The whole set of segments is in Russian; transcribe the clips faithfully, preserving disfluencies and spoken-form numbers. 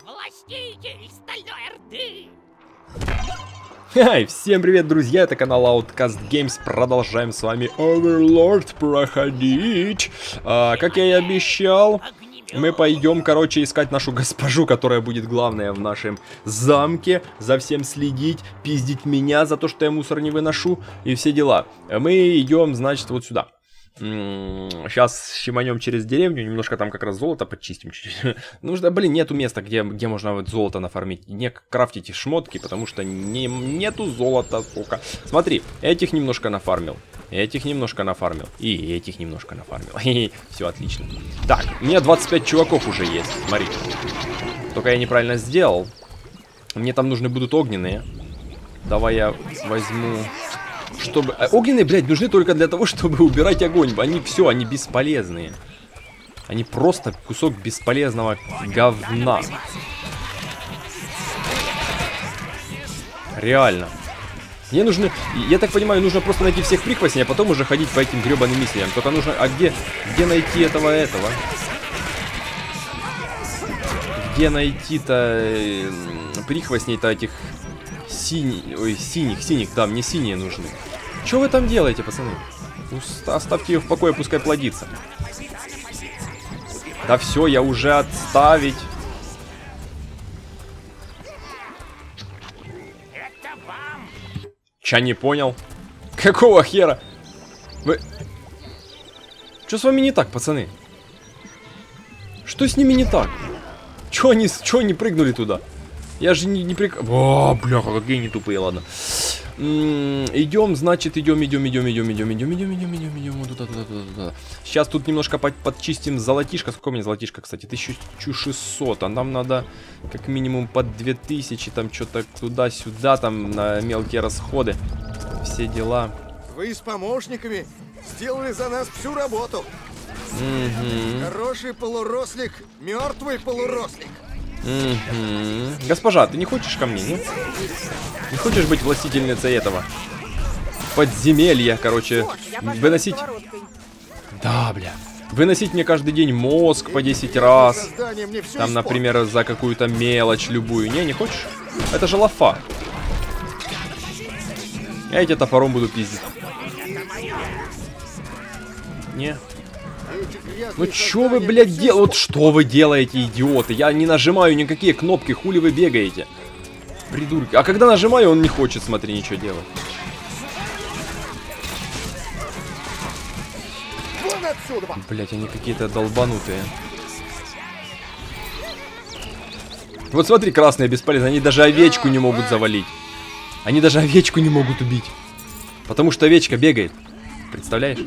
Властитель Стальной Орды! Хай, всем привет, друзья, это канал Outcast Games, продолжаем с вами Overlord проходить. а, Как я и обещал, мы пойдем, короче, искать нашу госпожу, которая будет главная в нашем замке, за всем следить, пиздить меня за то, что я мусор не выношу и все дела. Мы идем, значит, вот сюда. Сейчас щеманем через деревню, немножко там как раз золото подчистим чуть-чуть. Нужно, блин, нету места, где, где можно вот золото нафармить, не крафтить шмотки, потому что не, нету золота, сука. Смотри, этих немножко нафармил, этих немножко нафармил, и этих немножко нафармил. Все отлично. Так, у меня двадцать пять чуваков уже есть, смотри. Только я неправильно сделал. Мне там нужны будут огненные. Давай я возьму... Чтобы... Огненные, блядь, нужны только для того, чтобы убирать огонь. Они все, они бесполезные. Они просто кусок бесполезного говна. Реально. Мне нужно... Я так понимаю, нужно просто найти всех прихвостней, а потом уже ходить по этим гребаным миссиям. Только нужно... А где... Где найти этого этого? Где найти-то... Прихвостней-то этих... Синий, ой, синих, синих, да, мне синие нужны. Что вы там делаете, пацаны? Ну, оставьте ее в покое, пускай плодится. Да все, я уже отставить. Ча не понял? Какого хера? Вы... Что с вами не так, пацаны? Что с ними не так? Че они, че они прыгнули туда? Я же не, не прик... О, бляха, какие они тупые, ладно. Идем, значит, идем, идем, идем, идем, идем, идем, идем, идем, идем, идем, туда, туда, туда, туда. Сейчас тут немножко под, подчистим золотишко. Сколько у меня золотишко, кстати? тысяча шестьсот. А нам надо как минимум под две тысячи, там что-то туда-сюда, там на мелкие расходы. Все дела. Вы с помощниками сделали за нас всю работу. Угу. Хороший полурослик, мертвый полурослик. Угу. Госпожа, ты не хочешь ко мне, нет? Не хочешь быть властительницей этого подземелья, короче, выносить... Да, бля. Выносить мне каждый день мозг по десять раз. Там, например, за какую-то мелочь любую. Не, не хочешь? Это же лафа. Я эти топором буду пиздить. Не. Ну чё вы, блядь, делаете? Вот что вы делаете, идиоты? Я не нажимаю никакие кнопки, хули вы бегаете? Придурки. А когда нажимаю, он не хочет, смотри, ничего делать. Блядь, они какие-то долбанутые. Вот смотри, красные бесполезны. Они даже овечку не могут завалить. Они даже овечку не могут убить. Потому что овечка бегает. Представляешь?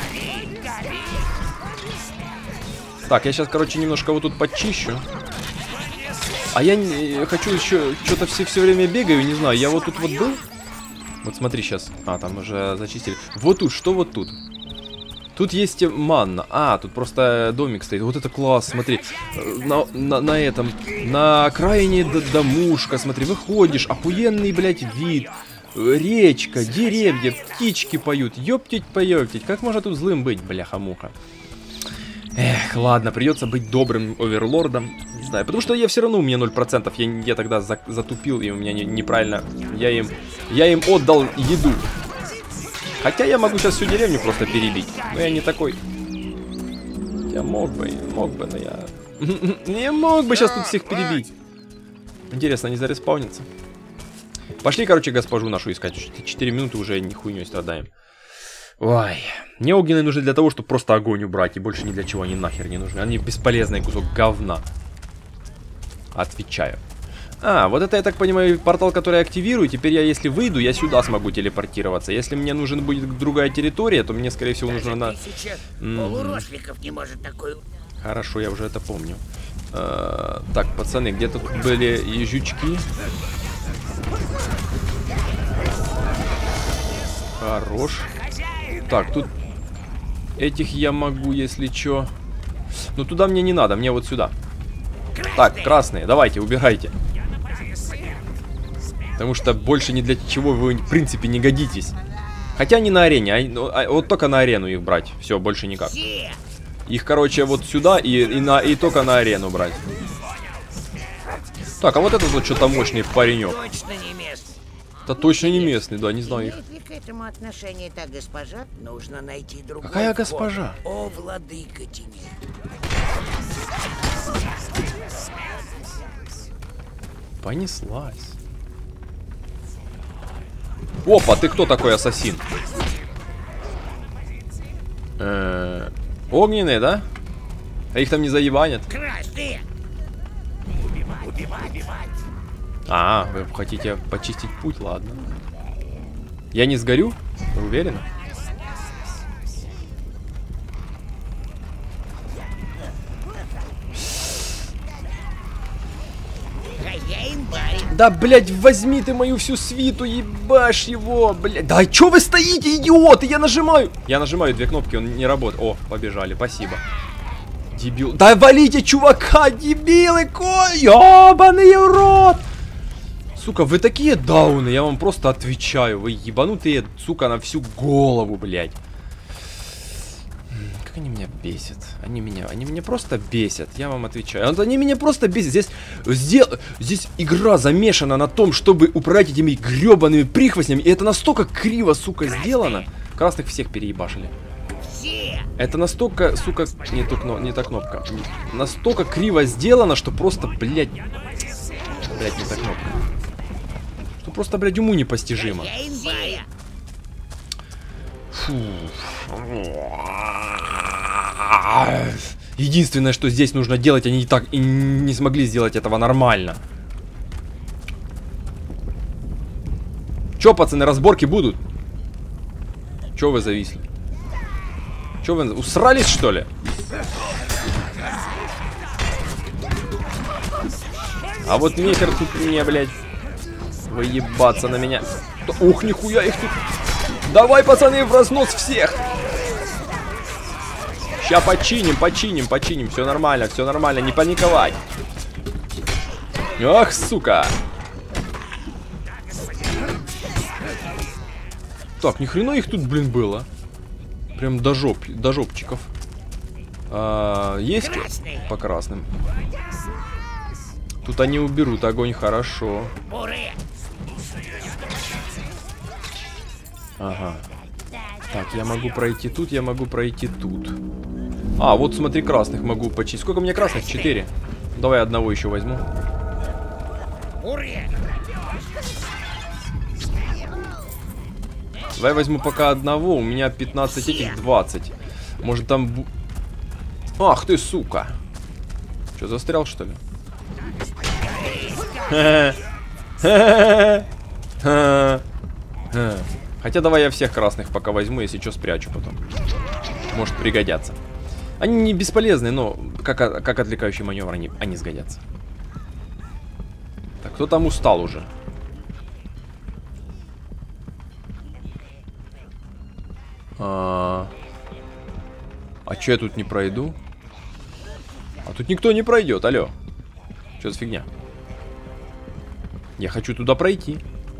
Так, я сейчас, короче, немножко вот тут подчищу. А я не, хочу еще... Что-то все, все время бегаю, не знаю. Я вот тут вот был. Вот смотри сейчас. А, там уже зачистили. Вот тут, что вот тут? Тут есть манна. А, тут просто домик стоит. Вот это класс, смотри. На, на, на этом. На окраине домушка, смотри. Выходишь. Охуенный, блядь, вид. Речка, деревья, птички поют. Ёптить-поёптить. Как можно тут злым быть, бляха-муха? Эх, ладно, придется быть добрым оверлордом. Не знаю, потому что я все равно, у меня ноль процентов. Я, я тогда за, затупил, и у меня не, неправильно. Я им, я им отдал еду. Хотя я могу сейчас всю деревню просто перебить. Но я не такой. Я мог бы, мог бы, но я... Не мог бы сейчас тут всех перебить. Интересно, они зареспаунятся? Пошли, короче, госпожу нашу искать. четыре минуты уже ни хуйней страдаем. Ой, мне огненные нужны для того, чтобы просто огонь убрать. И больше ни для чего они нахер не нужны. Они бесполезный кусок говна. Отвечаю. А, вот это, я так понимаю, портал, который я активирую. Теперь я, если выйду, я сюда смогу телепортироваться. Если мне нужен будет другая территория, то мне, скорее всего, нужно на... Полуросликов не может такой... Хорошо, я уже это помню. А, так, пацаны, где-то тут были и жучки. Хорош. Так, тут этих я могу, если чё. Но туда мне не надо, мне вот сюда. Так, красные, давайте, убирайте. Потому что больше ни для чего вы, в принципе, не годитесь. Хотя не на арене, а, а, вот только на арену их брать. Все, больше никак. Их, короче, вот сюда и, и, на, и только на арену брать. Так, а вот этот вот что-то мощный паренек. Точно не местный. Это точно не местный, да, не знаю их. Имеет ли к этому отношение та госпожа? Нужно найти другой Какая вход. госпожа? О, владыка тьмы. Понеслась. Опа, ты кто такой ассасин? Э -э огненные, да? А их там не заебанят? Красные! Убивать, убивать, убивать. А, вы хотите почистить путь, ладно. Я не сгорю? Вы уверены? Хозяин барин. Да, блядь, возьми ты мою всю свиту, ебашь его, блядь. Да чё вы стоите, идиоты? Я нажимаю. Я нажимаю две кнопки, он не работает. О, побежали, спасибо. Дебил. Да валите чувака, дебилы, ко... Ёбаный урод. Сука, вы такие дауны, я вам просто отвечаю. Вы ебанутые, сука, на всю голову, блядь. Как они меня бесят. Они меня, они меня просто бесят, я вам отвечаю. Они меня просто бесят. Здесь, здесь, здесь игра замешана на том, чтобы управлять этими гребаными прихвостнями. И это настолько криво, сука, сделано. Красных всех переебашили. Все. Это настолько, сука, не, ту, не та кнопка. Настолько криво сделано, что просто, блядь... Блядь, не та кнопка. Что просто, блядь, уму непостижимо. Хозяин барин. Фу. Единственное, что здесь нужно делать, они и так и не смогли сделать этого нормально. Чё, пацаны, разборки будут? Чё вы зависли? Чё вы, усрались, что ли? А вот нехер тут мне, блядь, выебаться на меня. Ух, нихуя их тут. Давай, пацаны, в разнос всех. Сейчас починим, починим, починим. Все нормально, все нормально, не паниковать. Ах, сука. Так, ни хрена их тут, блин, было. Прям до жоп, до жопчиков. А, есть Красные. по красным. Тут они уберут огонь, хорошо. Буры. Ага. Так, я могу пройти тут, я могу пройти тут. А, вот смотри, красных могу почистить. Сколько у меня красных? Четыре. Давай одного еще возьму. Буры. Давай возьму пока одного. У меня пятнадцать этих, двадцать. Может там... бу- Ах ты, сука. Что, застрял, что ли? Хотя давай я всех красных пока возьму, если что, спрячу потом. Может пригодятся. Они не бесполезны, но как, как отвлекающий маневр они, они сгодятся. Так, кто там устал уже? А, а че я тут не пройду? А тут никто не пройдет, алло. Что за фигня? Я хочу туда пройти.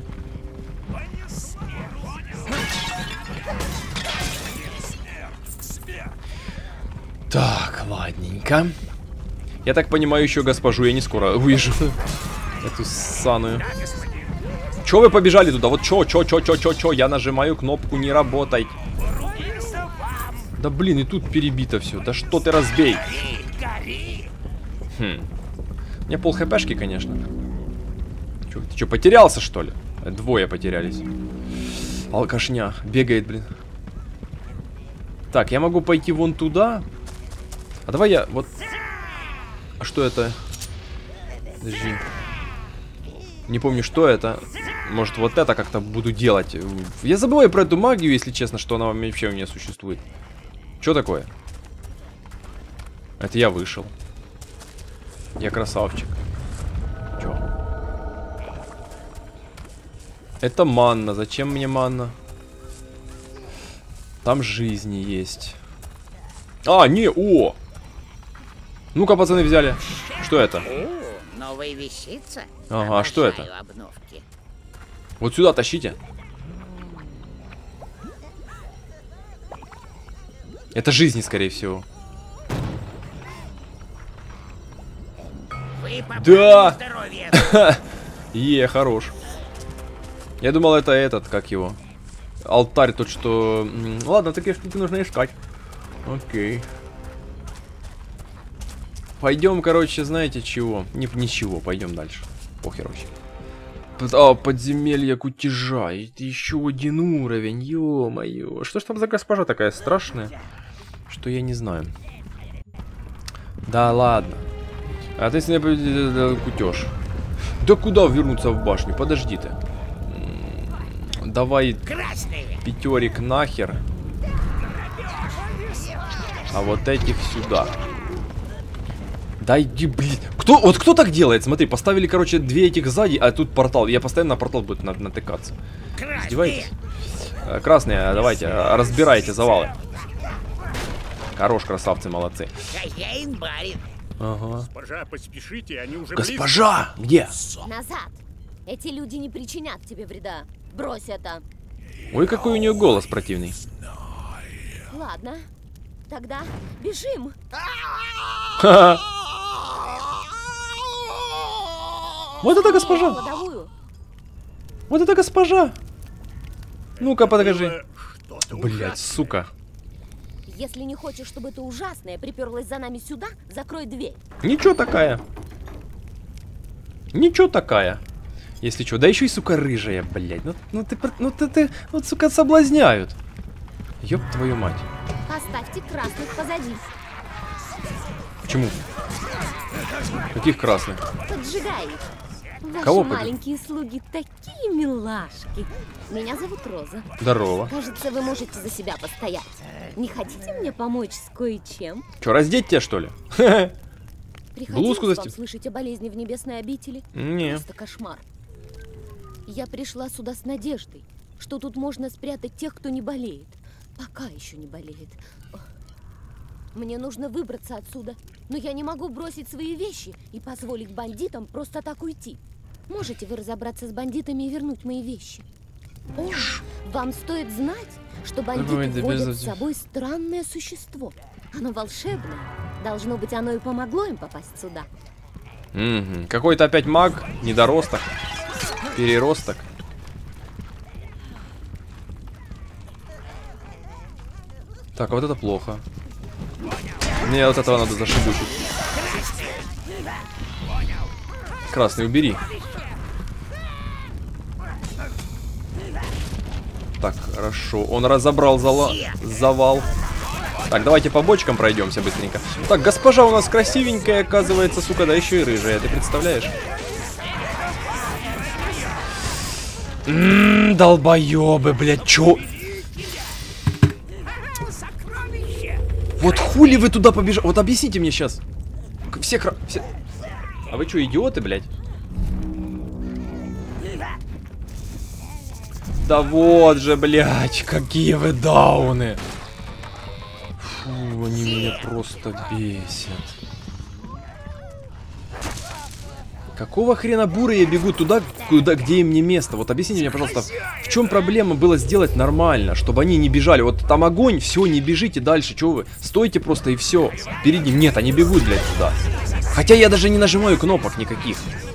Так, ладненько. Я так понимаю, еще госпожу я не скоро увижу. Эту ссаную. Че вы побежали туда? Вот че, че, че, че, че, че? Я нажимаю кнопку не работать. Да блин, и тут перебито все. Да что ты, разбей. Хм. У меня пол хпшки, конечно. Чё, ты что, потерялся, что ли? Двое потерялись. Алкашня. Бегает, блин. Так, я могу пойти вон туда. А давай я вот... А что это? Подожди. Не помню, что это. Может, вот это как-то буду делать. Я забываю про эту магию, если честно, что она вообще у меня существует. Что такое? Это я вышел. Я красавчик. Чё? Это манна. Зачем мне манна? Там жизни есть. А, не, о! Ну-ка, пацаны, взяли. Что это? О, новая вещица. Ага, а что это? Обожаю обновки. Вот сюда тащите. Это жизни, скорее всего. Вы Вы попали Да! на здоровье. Е, хорош. Я думал, это этот, как его. Алтарь тот, что... м, Ладно, такие штуки нужно искать. Окей. Пойдем, короче, знаете чего? Не, ничего, пойдем дальше. Похер вообще. Под- А, подземелье кутежа. Это еще один уровень, ё-моё. Что ж там за госпожа такая страшная, что я не знаю. Да ладно. А ты с ней кутеж. Да куда вернуться в башню? Подожди ты. М, Давай Красные. пятерик нахер. А вот этих сюда. Да иди, блин. Кто, вот кто так делает? Смотри, поставили, короче, две этих сзади, а тут портал. Я постоянно на портал будет на- натыкаться. Красные. Издеваетесь? Э, Красные, давайте, э, разбирайте завалы. Хорош, красавцы, молодцы. Хозяин барин. Ага. Госпожа, поспешите, они уже Госпожа! Где? Назад! Эти люди не причинят тебе вреда. Брось это. Ой, какой у нее голос противный. Ладно. Тогда бежим. Ха-ха. Вот это госпожа! Кладовую. Вот это госпожа! Ну-ка, покажи. близко. Что-то Блять, ужасное. сука. Если не хочешь, чтобы это ужасное приперлось за нами сюда, закрой дверь. Ничего такая. Ничего такая. Если что, да еще и, сука, рыжая, блядь. Ну, ну ты, пр- ну ты, ты, вот, сука, соблазняют. Ёб твою мать. Оставьте красных позади. Почему? Каких красных? Поджигай их. Ваши Кого поджиг- маленькие слуги такие милашки. Меня зовут Роза. Здорово. Кажется, вы можете за себя постоять. Не хотите мне помочь с кое-чем? Че, раздеть тебя, что ли? Приходилось Блузку вам застегнуть? слышать о болезни в небесной обители? Не. Просто кошмар. Я пришла сюда с надеждой, что тут можно спрятать тех, кто не болеет. Пока еще не болеет. Ох. Мне нужно выбраться отсюда, но я не могу бросить свои вещи и позволить бандитам просто так уйти. Можете вы разобраться с бандитами и вернуть мои вещи? О, вам стоит знать, что бандиты Ой, да водят без с этих. собой странное существо. Оно волшебное. Должно быть, оно и помогло им попасть сюда. Мгм. Какой-то опять маг, недоросток, переросток. Так, а вот это плохо. Мне вот этого надо зашибучить. Красный, убери. Так, хорошо. Он разобрал зала... завал. Так, давайте по бочкам пройдемся быстренько. Так, госпожа у нас красивенькая, оказывается, сука, да еще и рыжая, ты представляешь? Ммм, долбоебы, блядь, чё? Вот хули вы туда побежали? Вот объясните мне сейчас. Все, кра... все... А вы что, идиоты, блядь? Да вот же, блядь, какие вы дауны. Фу, они меня просто бесят. Какого хрена бурые бегут туда, куда, где им не место? Вот объясните мне, пожалуйста, в чем проблема было сделать нормально, чтобы они не бежали? Вот там огонь, все, не бежите дальше, что вы? Стойте просто и все. Перед ним. Нет, они бегут, блядь, туда. Хотя я даже не нажимаю кнопок никаких.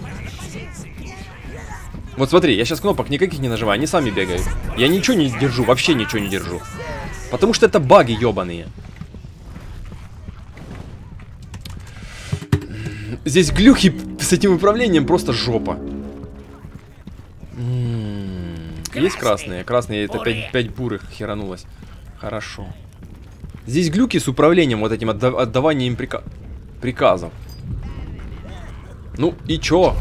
Вот смотри, я сейчас кнопок никаких не нажимаю, они сами бегают. Я ничего не держу, вообще ничего не держу. Потому что это баги ебаные. Здесь глюки с этим управлением просто жопа. М-м-м. Есть красные? Красные, это пять бурых херанулось. Хорошо. Здесь глюки с управлением, вот этим отда отдаванием прика приказов. Ну и чё?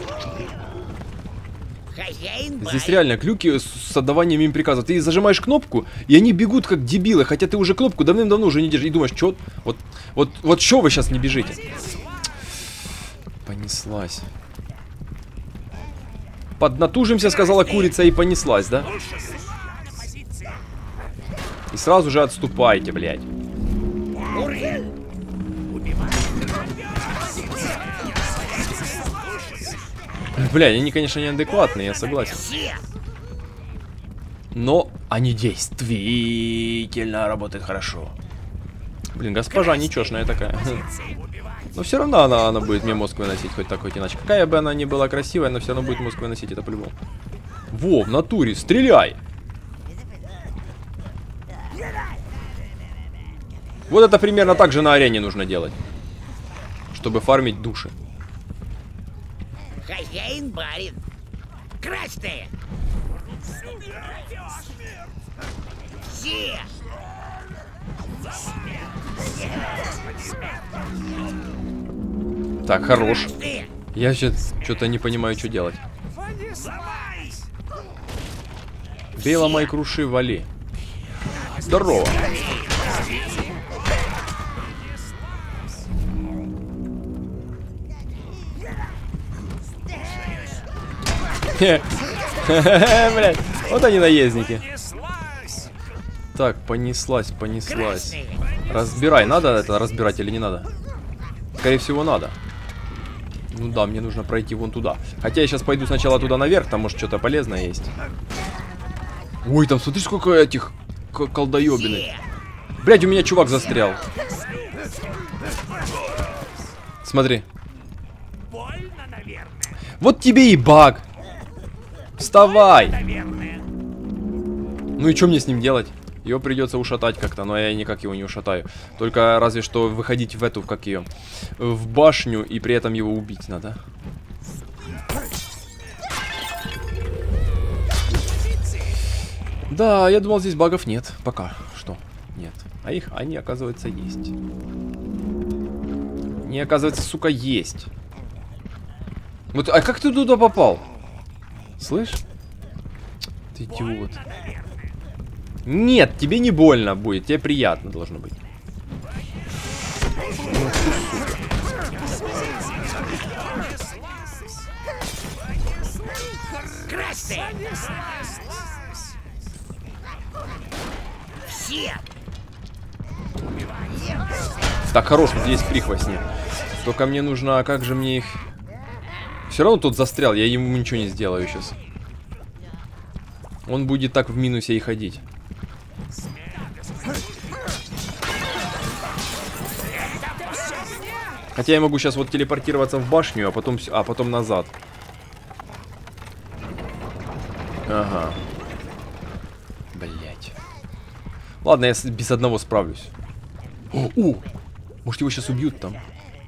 Хозяин Здесь барин. реально глюки с, с отдаванием им приказов. Ты зажимаешь кнопку, и они бегут как дебилы, хотя ты уже кнопку давным-давно уже не держишь. И думаешь, чё? Вот, вот, вот чё вы сейчас не бежите? Понеслась. Поднатужимся, сказала курица, и понеслась, да? И сразу же отступайте, блядь. Бля, они, конечно, неадекватные, я согласен. Все. Но они действительно работают хорошо. Блин, госпожа нечёшная такая. Но все равно она, она будет мне мозг выносить, хоть так, хоть иначе. Какая бы она ни была красивая, она все равно будет мозг выносить, это по-любому. Во, в натуре, стреляй! Вот это примерно так же на арене нужно делать. Чтобы фармить души. Хозяин барин. Красные. Все. Так, хорош. Красные. Я сейчас что-то не понимаю, что делать. Бей, ломай, круши, вали. Здорово. Блять, вот они наездники. Так, понеслась, понеслась. Разбирай, надо это разбирать или не надо? Скорее всего, надо. Ну да, мне нужно пройти вон туда. Хотя я сейчас пойду сначала туда наверх, там может что-то полезное есть. Ой, там смотри, сколько этих колдоебиных. Блять, у меня чувак застрял. Смотри. Вот тебе и баг. Вставай. Ну и что мне с ним делать? Его придется ушатать как-то, но я никак его не ушатаю. Только разве что выходить в эту, как ее, в башню, и при этом его убить надо. Да, я думал, здесь багов нет. Пока что нет. А их, они, оказывается, есть. Они, оказывается, сука, есть. Вот, а как ты туда попал? Слышь? Ты идиот. Нет, тебе не больно будет, тебе приятно должно быть. Ну, Красные. Все. так, хорош, вот есть прихвостни. Только мне нужно, а как же мне их... Все равно тут застрял, я ему ничего не сделаю сейчас. Он будет так в минусе и ходить. Хотя я могу сейчас вот телепортироваться в башню, а потом, а потом назад. Ага. Блять. Ладно, я без одного справлюсь. О, о! Может, его сейчас убьют там?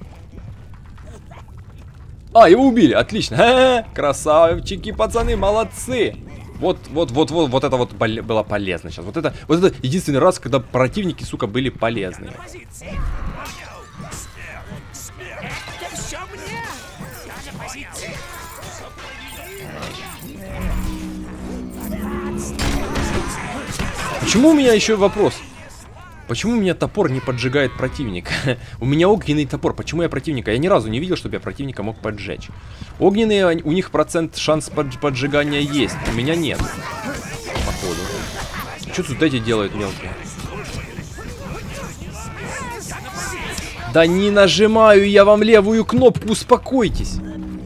А, его убили, отлично. Ха-ха, красавчики, пацаны, молодцы. Вот, вот, вот, вот, вот это вот было полезно сейчас. Вот это, вот это единственный раз, когда противники, сука, были полезные. Почему у меня еще вопрос? Почему у меня топор не поджигает противника? У меня огненный топор. Почему я противника? Я ни разу не видел, чтобы я противника мог поджечь. Огненные, у них процент шанс под, поджигания есть. У меня нет. Походу. Что тут эти делают мелкие? Да не нажимаю я вам левую кнопку, успокойтесь.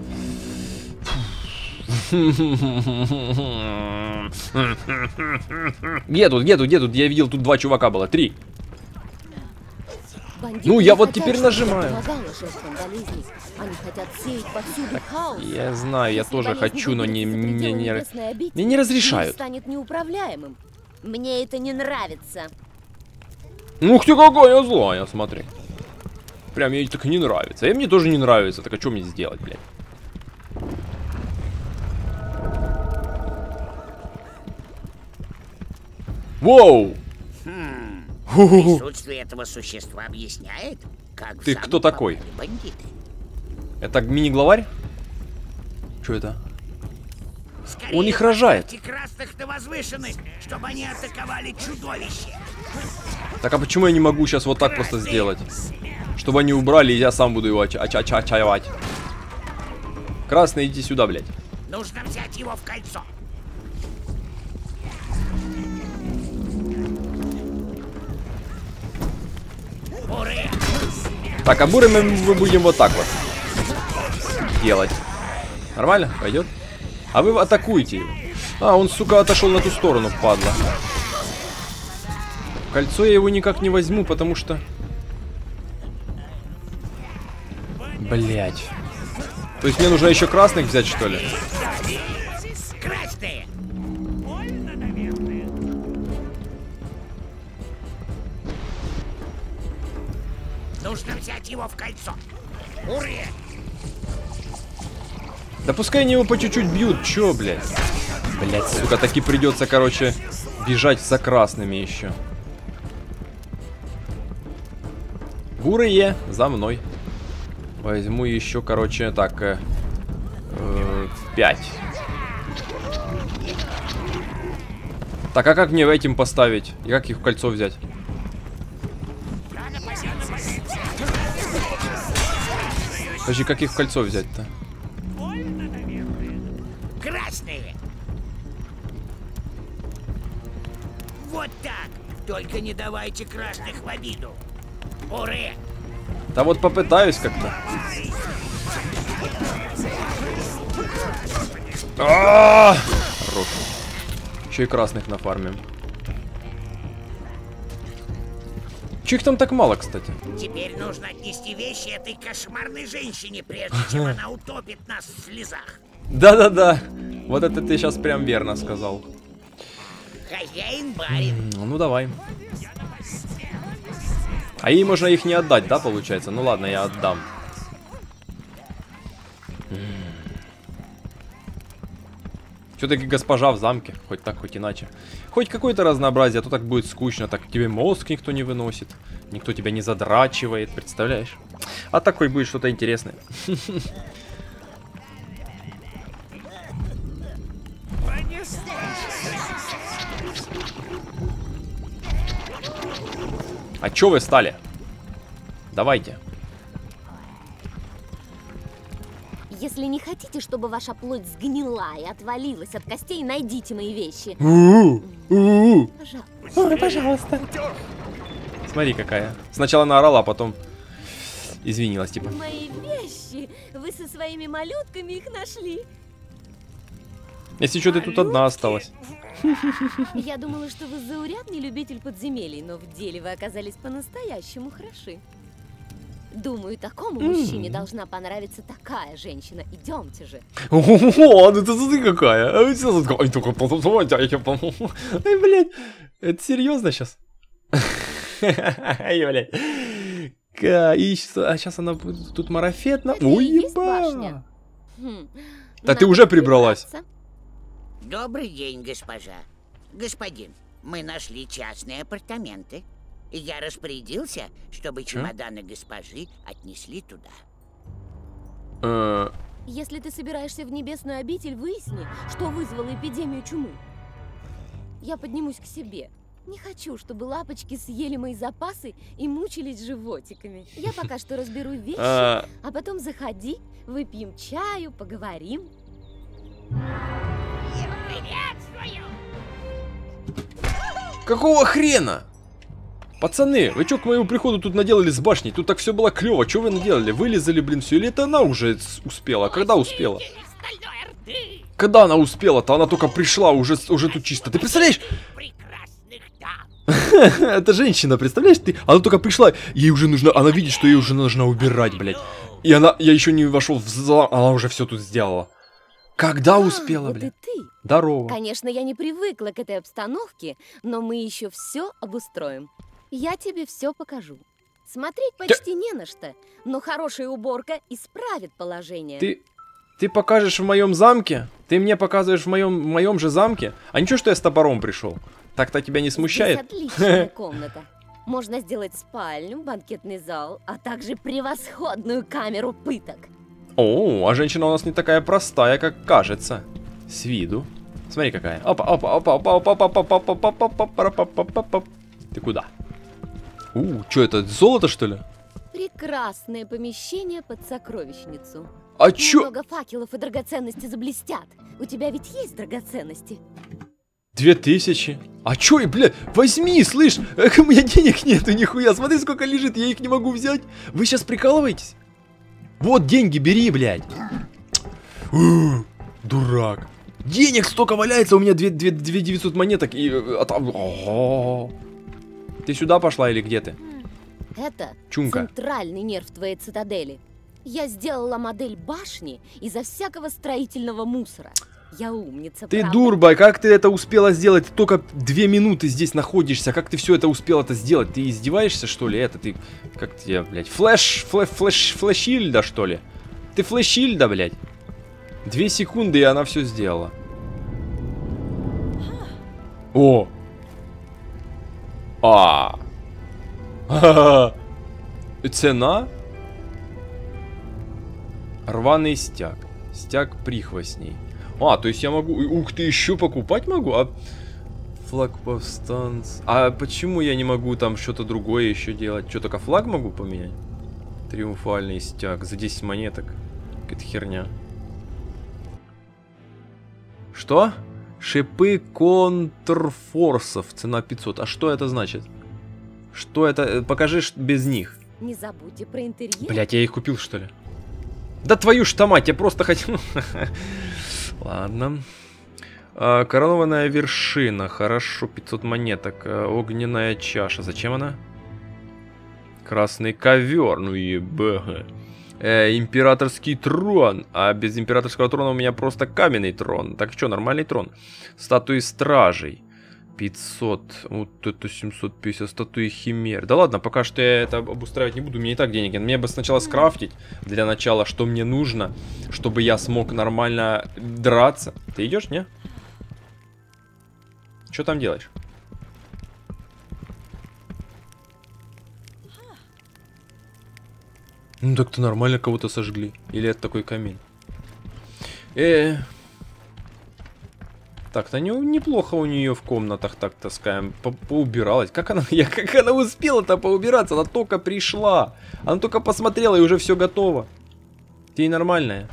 Где тут, где тут, где тут? Я видел, тут два чувака было. Три. Бандиты ну, я вот хотят, теперь нажимаю. Они хотят сеять повсюду хаос. Я знаю, я Если тоже хочу, но не, мне, не, обители, мне не разрешают. Станет неуправляемым. Мне это не нравится. Ух ты, какая злая, смотри. Прям ей так не нравится. И мне тоже не нравится. Так а что мне сделать, блядь? Воу! Хм. Присутствие этого существа объясняет, как в Ты замок кто такой? попали бандиты. Это мини-главарь? Что это? Скорее Он их рожает. поставьте красных на возвышенность, чтобы они атаковали чудовище. Так а почему я не могу сейчас вот так просто сделать? Чтобы они убрали, и я сам буду его очаровать. Красный, иди сюда, блядь. Нужно взять его в кольцо. Буры. Так, а буры мы, мы будем вот так вот делать. Нормально? Пойдет? А вы атакуете его. А, он, сука, отошел на ту сторону, падла. Кольцо я его никак не возьму, потому что... Блять. То есть мне нужно еще красных взять, что ли? Красные! Нужно взять его в кольцо. Уре! Да пускай они его по чуть-чуть бьют, чё, блядь? Блять, сука, таки придется, короче, бежать за красными еще. Бурые, за мной. Возьму еще, короче, так, э, э, пять. Так, а как мне этим поставить? И как их в кольцо взять? Подожди, как их в кольцо взять-то? Красные! Вот так! Только не давайте красных в обиду. Уре! Да вот попытаюсь как-то. А-а-а! Хорош. Еще и красных нафармим. Че их там так мало, кстати? Теперь нужно отнести вещи этой кошмарной женщине, прежде чем она утопит нас в слезах. Да-да-да. Вот это ты сейчас прям верно сказал. Хозяин барин. Ну давай. А ей можно их не отдать, да, получается? Ну ладно, я отдам. Все-таки госпожа в замке. Хоть так, хоть иначе. Хоть какое-то разнообразие, а то так будет скучно. Так тебе мозг никто не выносит. Никто тебя не задрачивает, представляешь? А так хоть будет что-то интересное. А чё вы стали? Давайте. Если не хотите, чтобы ваша плоть сгнила и отвалилась от костей, найдите мои вещи. Пожалуйста. Ой, пожалуйста. Смотри, какая. Сначала наорала, а потом извинилась, типа. Мои вещи! Вы со своими малютками их нашли. Если что, ты тут одна осталась. Я думала, что вы заурядный любитель подземелий, но в деле вы оказались по-настоящему хороши. Думаю, такому мужчине должна понравиться такая женщина. Идемте же. О, ну ты смотри какая. Ай, блядь. Это серьезно сейчас? Ай, блядь. А сейчас она тут марафетна. Ой, еба. Да ты уже прибралась. Добрый день, госпожа. Господин, мы нашли частные апартаменты. И я распорядился, чтобы чемоданы госпожи отнесли туда. Если ты собираешься в небесную обитель, выясни, что вызвало эпидемию чумы. Я поднимусь к себе. Не хочу, чтобы лапочки съели мои запасы и мучились животиками. Я пока что разберу вещи, а потом заходи, выпьем чаю, поговорим. Какого хрена? Пацаны, вы что к моему приходу тут наделали с башней? Тут так все было клево. Что вы наделали? Вылезали, блин, все. Или это она уже успела? Когда успела? Когда она успела-то? Она только пришла, уже, уже тут чисто. Ты представляешь? Это женщина, представляешь? Ты? Она только пришла, ей уже нужно... Она видит, что ей уже нужно убирать, блядь. И она... Я еще не вошел в зал, она уже все тут сделала. Когда успела, а, блядь? Вот и ты. Здорово. Конечно, я не привыкла к этой обстановке, но мы еще все обустроим. Я тебе все покажу. Смотреть почти не на что, но хорошая уборка исправит положение. Ты, ты покажешь в моем замке? Ты мне показываешь в моем, в моем же замке? А ничего, что я с топором пришел? Так-то тебя не смущает? Здесь отличная комната. Можно сделать спальню, банкетный зал, а также превосходную камеру пыток. О, а женщина у нас не такая простая, как кажется. С виду. Смотри какая. Опа, опа, опа, опа, опа, опа, опа, опа, опа, опа, опа, опа, опа. Ты куда? У, что это, золото, что ли? Прекрасное помещение под сокровищницу. А чё? Много факелов и драгоценности заблестят. У тебя ведь есть драгоценности? Две тысячи. А чё, и, бля, возьми, слышь, эх, у меня денег нету, нихуя. Смотри, сколько лежит, я их не могу взять. Вы сейчас прикалываетесь? Вот деньги, бери, блядь. У, дурак. Денег столько валяется, у меня две тысячи девятьсот монеток и... А там... Ого. Ты сюда пошла или где ты? Это Чунка. центральный нерв твоей цитадели. Я сделала модель башни изо всякого строительного мусора. Я умница, Ты правда? дурба, как ты это успела сделать? Ты только две минуты здесь находишься. Как ты все это успела-то сделать? Ты издеваешься, что ли? Это ты... Как тебе, блядь? Флэш... Флэш... Флэш... Флэшильда, что ли? Ты флэшильда, блядь? Две секунды, и она все сделала. О! А! Цена? Рваный стяг. Стяг прихвостней. А, то есть я могу... Ух ты, еще покупать могу? А... Флаг повстанц... А почему я не могу там что-то другое еще делать? Что, только флаг могу поменять? Триумфальный стяг. За десять монеток. Какая-то херня. Что? Шипы контрфорсов. Цена пятьсот. А что это значит? Что это? Покажи без них. Не забудьте про интерьер. Блять, я их купил, что ли? Да твою ж мать, я просто хотел... Ладно. А, коронованная вершина. Хорошо, пятьсот монеток. А, огненная чаша. Зачем она? Красный ковер. Ну ебэ. Э, императорский трон. А без императорского трона у меня просто каменный трон. Так что, нормальный трон. Статуи стражей. пятьсот. Вот это семьсот пятьдесят. Статуи химер. Да ладно, пока что я это обустраивать не буду. Мне и так денег. Мне бы сначала скрафтить. Для начала, что мне нужно. Чтобы я смог нормально драться. Ты идешь, не? Что там делаешь? Ну так-то нормально кого-то сожгли. Или это такой камин? Э, -э. Так-то не, неплохо у нее в комнатах так таскаем. По поубиралась. Как она, я, как она успела-то поубираться? Она только пришла. Она только посмотрела и уже все готово. Ты нормальная.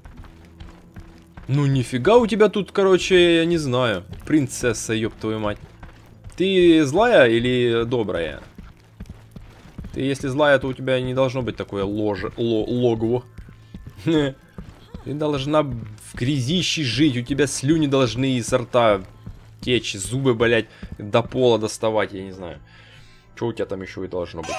Ну нифига у тебя тут, короче, я не знаю. Принцесса, ёб твою мать. Ты злая или добрая? Ты если злая, то у тебя не должно быть такое ложе, ло, логово. Ты должна в грязище жить, у тебя слюни должны изо рта течь, зубы, блять, до пола доставать, я не знаю. Что у тебя там еще и должно быть?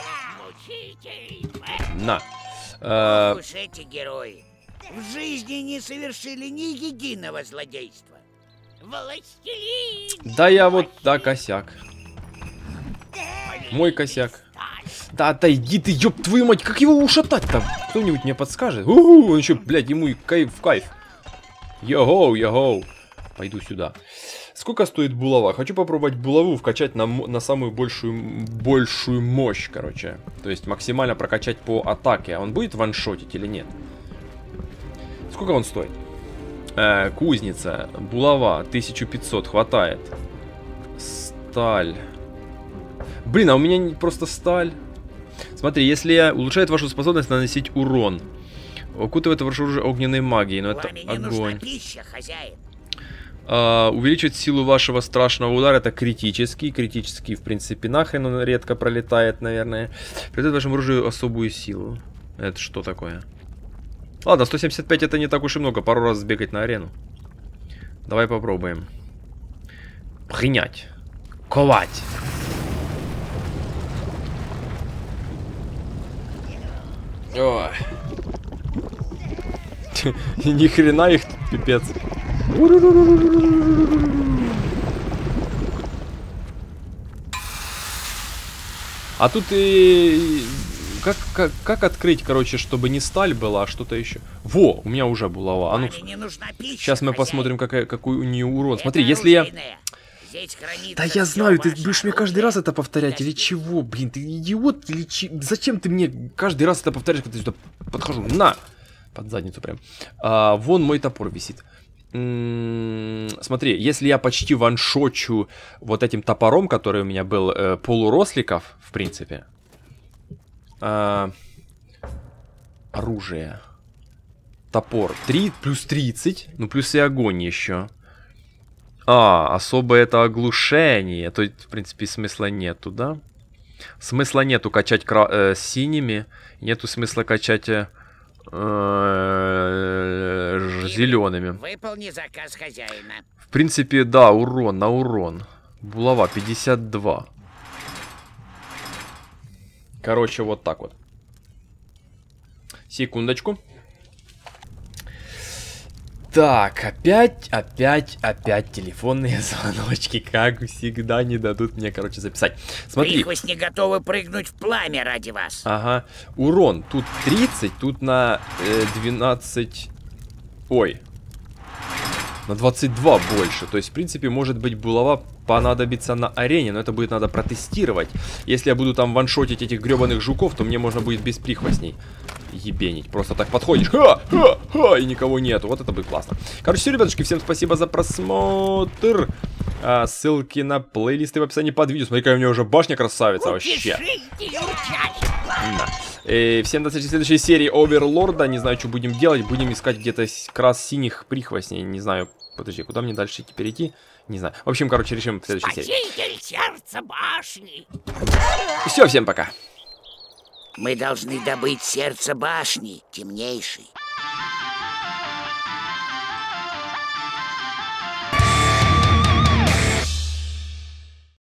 На. А... Уж эти герои в жизни не совершили ни единого злодейства. Властелин! Да я вот, да, косяк. Мой косяк. Да отойди ты, ёб твою мать, как его ушатать-то? Кто-нибудь мне подскажет? У-у-у, он еще, блядь, ему и кайф в кайф. Йоу, йоу. Пойду сюда. Сколько стоит булава? Хочу попробовать булаву вкачать на, на самую большую, большую мощь, короче. То есть максимально прокачать по атаке. А он будет ваншотить или нет? Сколько он стоит? Э, кузница, булава, тысяча пятьсот, хватает. Сталь. Блин, а у меня просто сталь. Смотри, если я улучшает вашу способность наносить урон. Укутывает ваше оружие огненной магией, но это огонь. Пища, хозяин. А, увеличивает силу вашего страшного удара, это критический. Критический, в принципе, нахрен он редко пролетает, наверное. Придает вашему оружию особую силу. Это что такое? Ладно, сто семьдесят пять это не так уж и много, пару раз сбегать на арену. Давай попробуем. Принять. Ковать. Ой. Ни хрена их тут пипец. А тут и... Как, как, как открыть, короче, чтобы не сталь была, а что-то еще? Во, у меня уже булава. А ну, сейчас мы посмотрим, какая, какой у нее урон. Смотри, если я... Да я знаю, ты будешь мне каждый раз это повторять, или чего? Блин, ты идиот, или че... Зачем ты мне каждый раз это повторяешь, когда я сюда подхожу? На! Под задницу прям. А, вон мой топор висит. М-м-м, смотри, если я почти ваншочу вот этим топором, который у меня был, э, полуросликов, в принципе. А, оружие. Топор. три плюс тридцать. Ну, плюс и огонь еще. А, особое это оглушение. То, в принципе, смысла нету, да? Смысла нету качать кра э, синими. Нету смысла качать э, э, зелеными. Выполни заказ хозяина. В принципе, да, урон на урон. Булава пятьдесят два. Короче, вот так вот. Секундочку. Так, опять, опять, опять телефонные звоночки. Как всегда, не дадут мне, короче, записать. Смотри. Прихвостни готовы прыгнуть в пламя ради вас. Ага. Урон. Тут тридцать, тут на э, двенадцать... Ой. На двадцать два больше. То есть, в принципе, может быть, булава понадобится на арене. Но это будет надо протестировать. Если я буду там ваншотить этих гребаных жуков, то мне можно будет без прихвостней ебенить. Просто так подходишь. Ха, ха, ха, и никого нету. Вот это будет классно. Короче, все, ребятушки, всем спасибо за просмотр. А, ссылки на плейлисты в описании под видео. Смотри, какая у меня уже башня красавица вообще. Да. И всем до встречи в следующей серии Оверлорда. Не знаю, что будем делать. Будем искать где-то крас синих прихвостней. Не знаю. Подожди, куда мне дальше перейти? Не знаю. В общем, короче, решим в следующей серии. Спаситель сердца башни. Все, всем пока. Мы должны добыть сердце башни, темнейший.